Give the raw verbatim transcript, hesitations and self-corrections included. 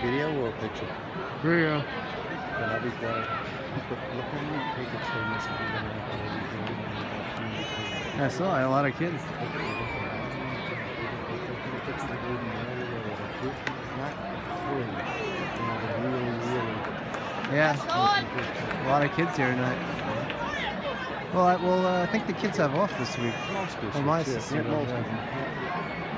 Video or a picture? Video. Then I'll be quiet. Look how many tickets they must be I saw a lot of kids. Yeah, a lot of kids here tonight. Well, I, well, uh, I think the kids have off this week. Most Well, my kids, sister yeah, does, most yeah. of them.